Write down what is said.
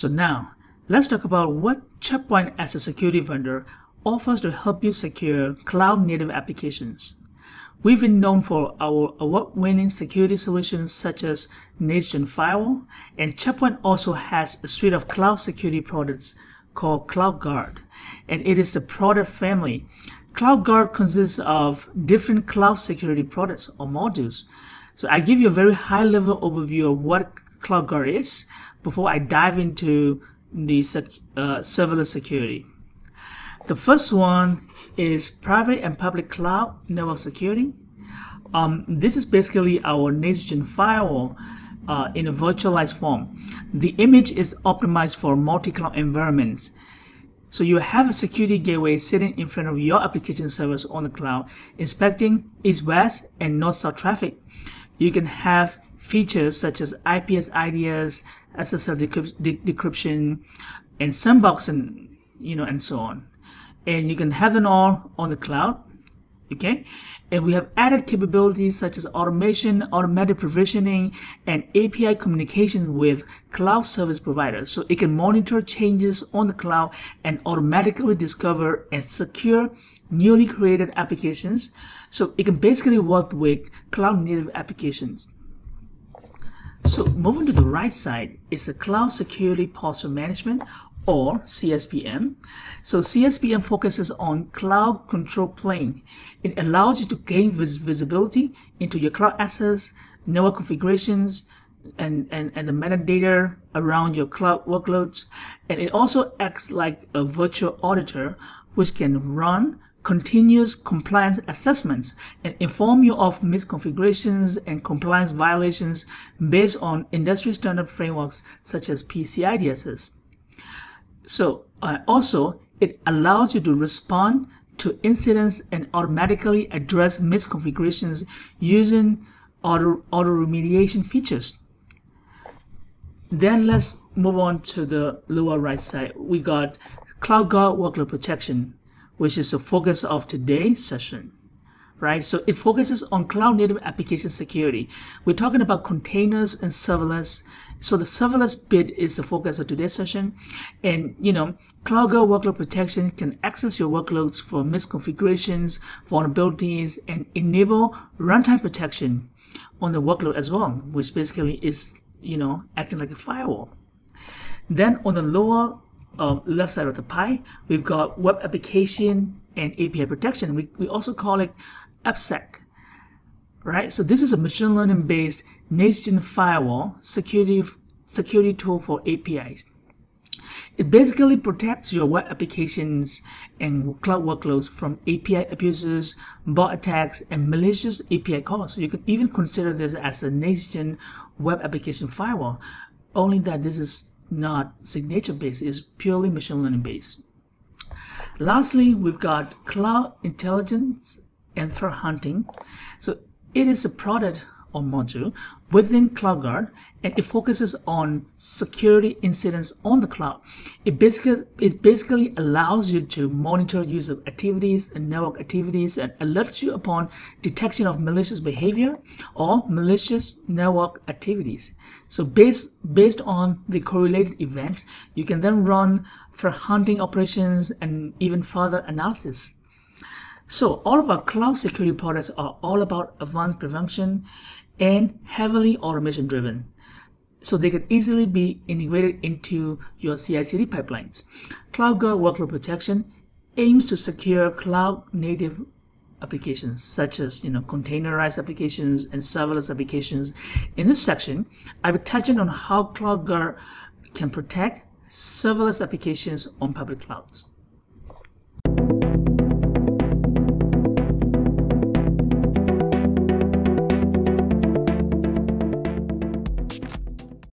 So now, let's talk about what Checkpoint as a security vendor offers to help you secure cloud-native applications. We've been known for our award-winning security solutions such as Next-Gen Firewall, and Checkpoint also has a suite of cloud security products called CloudGuard, and it is a product family. CloudGuard consists of different cloud security products or modules. So I give you a very high-level overview of what CloudGuard is before I dive into the serverless security. The first one is private and public cloud network security. This is basically our Next-Gen Firewall in a virtualized form. The image is optimized for multi-cloud environments. So you have a security gateway sitting in front of your application servers on the cloud, inspecting east-west and north-south traffic. You can have features such as IPS IDS, SSL decryption, and sandbox, and and so on. And you can have them all on the cloud. Okay, and we have added capabilities such as automation, automatic provisioning, and API communication with cloud service providers. So it can monitor changes on the cloud and automatically discover and secure newly created applications. So it can basically work with cloud native applications. So moving to the right side is the Cloud Security Posture Management, or CSPM. So CSPM focuses on cloud control plane. It allows you to gain visibility into your cloud assets, network configurations, and the metadata around your cloud workloads. And it also acts like a virtual auditor, which can run continuous compliance assessments and inform you of misconfigurations and compliance violations based on industry standard frameworks such as PCI DSS. So also, it allows you to respond to incidents and automatically address misconfigurations using auto remediation features. Then let's move on to the lower right side. We got CloudGuard Workload Protection, which is the focus of today's session. Right? So it focuses on cloud native application security. We're talking about containers and serverless. So the serverless bit is the focus of today's session. And CloudGuard Workload Protection can access your workloads for misconfigurations, vulnerabilities, and enable runtime protection on the workload as well, which basically is acting like a firewall. Then on the lower left side of the pie, we've got web application and API protection. We also call it AppSec, right? So this is a machine learning based Next-Gen Firewall security tool for APIs. It basically protects your web applications and cloud workloads from API abuses, bot attacks, and malicious API calls. So you can even consider this as a Next-Gen web application firewall, only that this is not signature based, it's purely machine learning based. Lastly, we've got cloud intelligence and threat hunting. So it is a product or module within CloudGuard, and it focuses on security incidents on the cloud. It basically allows you to monitor user activities and network activities and alerts you upon detection of malicious behavior or malicious network activities. So based on the correlated events, you can then run threat hunting operations and even further analysis. So all of our cloud security products are all about advanced prevention and heavily automation driven. So they can easily be integrated into your CI/CD pipelines. CloudGuard Workload Protection aims to secure cloud native applications such as containerized applications and serverless applications. In this section, I'll be touching on how CloudGuard can protect serverless applications on public clouds.